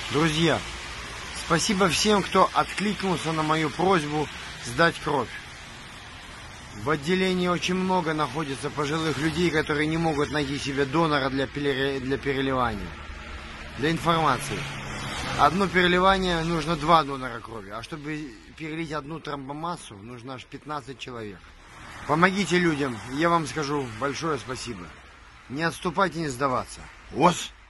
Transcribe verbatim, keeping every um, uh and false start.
Друзья, спасибо всем, кто откликнулся на мою просьбу сдать кровь. В отделении очень много находится пожилых людей, которые не могут найти себе донора для, пере... для переливания. Для информации. Одно переливание нужно два донора крови, а чтобы перелить одну тромбомассу, нужно аж пятнадцать человек. Помогите людям, я вам скажу большое спасибо. Не отступайте, не сдаваться. Ос!